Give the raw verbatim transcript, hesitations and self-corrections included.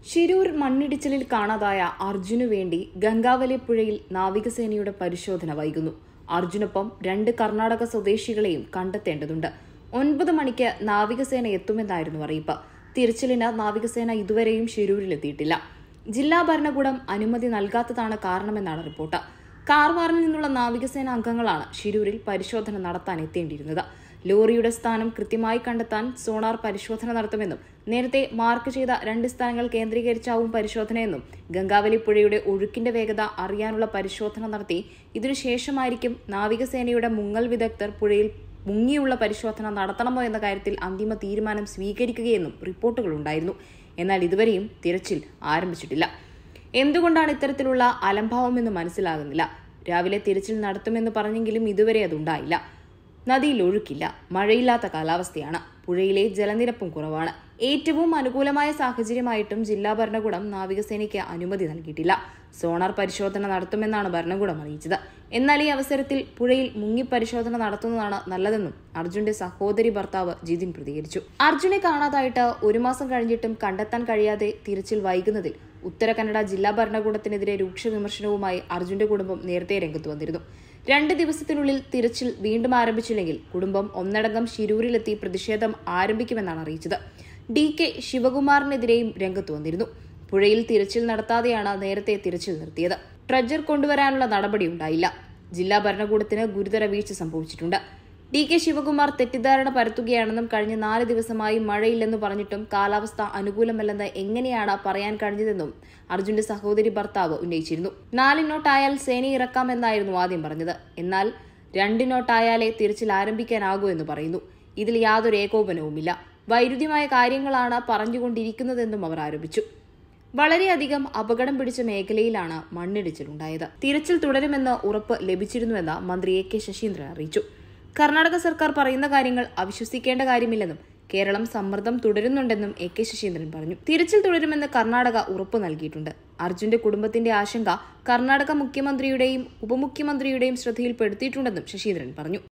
ശിരൂർ മണ്ണിടിച്ചിലിൽ കാണാതായ അർജുനു വേണ്ടി ഗംഗാവലി പുഴയിൽ നാവികസേനയുടെ പരിശോധന വൈകുന്നു. അർജുനൊപ്പം രണ്ട് കർണാടക സ്വദേശികളെയും കണ്ടെത്തേണ്ടതുണ്ട്. ഒൻപത് മണിക്ക് നാവികസേന എത്തുമെന്നായിരുന്നു അറിയിപ്പ്. തിരച്ചിലിന് നാവികസേന ഇതുവരെയും ശിരൂരിലെത്തിയിട്ടില്ല. ജില്ലാ ഭരണകൂടം അനുമതി നൽകാത്തതാണ് കാരണമെന്നാണ് റിപ്പോർട്ട്. കാർവാറിൽ നിന്നുള്ള നാവികസേന അംഗങ്ങളാണ് ശിരൂരിൽ പരിശോധന നടത്താൻ എത്തേണ്ടിയിരുന്നത്. ലോറിയുടെ സ്ഥാനം കൃത്യമായി കണ്ടെത്താൻ സോണാർ പരിശോധന നടത്തുമെന്നും നേരത്തെ മാർക്ക് ചെയ്ത രണ്ട് സ്ഥലങ്ങൾ കേന്ദ്രീകരിച്ചാവും പരിശോധനയെന്നും ഗംഗാവലി പുഴയുടെ ഒഴുക്കിന്റെ വേഗത അറിയാനുള്ള പരിശോധന നടത്തി ഇതിനുശേഷമായിരിക്കും നാവികസേനയുടെ മുങ്ങൽ വിദഗ്ധർ പുഴയിൽ മുങ്ങിയുള്ള പരിശോധന നടത്തണമോ എന്ന കാര്യത്തിൽ അന്തിമ തീരുമാനം സ്വീകരിക്കുകയെന്നും റിപ്പോർട്ടുകളുണ്ടായിരുന്നു. എന്നാൽ ഇതുവരെയും തിരച്ചിൽ ആരംഭിച്ചിട്ടില്ല. എന്തുകൊണ്ടാണ് ഇത്തരത്തിലുള്ള അലംഭാവമെന്ന് മനസ്സിലാകുന്നില്ല. രാവിലെ തിരച്ചിൽ നടത്തുമെന്ന് പറഞ്ഞെങ്കിലും ഇതുവരെ അതുണ്ടായില്ല. നദിയിൽ ഒഴുക്കില്ല, മഴയില്ലാത്ത കാലാവസ്ഥയാണ്, പുഴയിലെ ജലനിരപ്പും കുറവാണ്. ഏറ്റവും അനുകൂലമായ സാഹചര്യമായിട്ടും ജില്ലാ ഭരണകൂടം നാവികസേനയ്ക്ക് അനുമതി നൽകിയിട്ടില്ല. സോണാർ പരിശോധന നടത്തുമെന്നാണ് ഭരണകൂടം അറിയിച്ചത്. എന്നാൽ ഈ അവസരത്തിൽ പുഴയിൽ മുങ്ങി പരിശോധന നടത്തുന്നതാണ് നല്ലതെന്നും അർജുന്റെ സഹോദരി ഭർത്താവ് ജിതിൻ പ്രതികരിച്ചു. അർജുനെ കാണാതായിട്ട് ഒരു മാസം കഴിഞ്ഞിട്ടും കണ്ടെത്താൻ കഴിയാതെ തിരച്ചിൽ വൈകുന്നതിൽ ഉത്തര കന്നഡ ജില്ലാ ഭരണകൂടത്തിനെതിരെ രൂക്ഷ വിമർശനവുമായി അർജുന്റെ കുടുംബം നേരത്തെ രംഗത്ത് വന്നിരുന്നു. രണ്ട് ദിവസത്തിനുള്ളിൽ തിരച്ചിൽ വീണ്ടും ആരംഭിച്ചില്ലെങ്കിൽ കുടുംബം ഒന്നടങ്കം ശിരൂരിലെത്തി പ്രതിഷേധം ആരംഭിക്കുമെന്നാണ് അറിയിച്ചത്. ഡി കെ ശിവകുമാറിനെതിരെയും രംഗത്ത് വന്നിരുന്നു. പുഴയിൽ തിരച്ചിൽ നടത്താതെയാണ് നേരത്തെ തിരച്ചിൽ നിർത്തിയത്. ട്രജർ കൊണ്ടുവരാനുള്ള നടപടിയുണ്ടായില്ല. ജില്ലാ ഭരണകൂടത്തിന് ഗുരുതര വീഴ്ച സംഭവിച്ചിട്ടുണ്ട്. ഡി കെ ശിവകുമാർ തെറ്റിദ്ധാരണ പരത്തുകയാണെന്നും കഴിഞ്ഞ നാല് ദിവസമായി മഴയില്ലെന്ന് പറഞ്ഞിട്ടും കാലാവസ്ഥ അനുകൂലമല്ലെന്ന് എങ്ങനെയാണ് പറയാൻ കഴിഞ്ഞതെന്നും അർജുന്റെ സഹോദരി ഭർത്താവ് ഉന്നയിച്ചിരുന്നു. നാല് നോട്ടായാൽ സേന ഇറക്കാമെന്നായിരുന്നു ആദ്യം പറഞ്ഞത്. എന്നാൽ രണ്ട് നോട്ടായാലേ തിരച്ചിൽ ആരംഭിക്കാനാകൂ എന്ന് പറയുന്നു. ഇതിൽ യാതൊരു ഏകോപനവുമില്ല. വൈരുദ്ധ്യമായ കാര്യങ്ങളാണ് പറഞ്ഞുകൊണ്ടിരിക്കുന്നതെന്നും അവർ ആരോപിച്ചു. വളരെയധികം അപകടം പിടിച്ച മേഖലയിലാണ് മണ്ണിടിച്ചിലുണ്ടായത്. തിരച്ചിൽ തുടരുമെന്ന് ഉറപ്പ് ലഭിച്ചിരുന്നുവെന്ന് മന്ത്രി എ കെ ശശീന്ദ്രൻ അറിയിച്ചു. കർണാടക സർക്കാർ പറയുന്ന കാര്യങ്ങൾ അവിശ്വസിക്കേണ്ട കാര്യമില്ലെന്നും കേരളം സമ്മർദ്ദം തുടരുന്നുണ്ടെന്നും എ കെ ശശീന്ദ്രൻ പറഞ്ഞു. തിരച്ചിൽ തുടരുമെന്ന് കർണാടക ഉറപ്പ് നൽകിയിട്ടുണ്ട്. അർജുന്റെ കുടുംബത്തിന്റെ ആശങ്ക കർണാടക മുഖ്യമന്ത്രിയുടെയും ഉപമുഖ്യമന്ത്രിയുടെയും ശ്രദ്ധയിൽപ്പെടുത്തിയിട്ടുണ്ടെന്നും ശശീന്ദ്രൻ പറഞ്ഞു.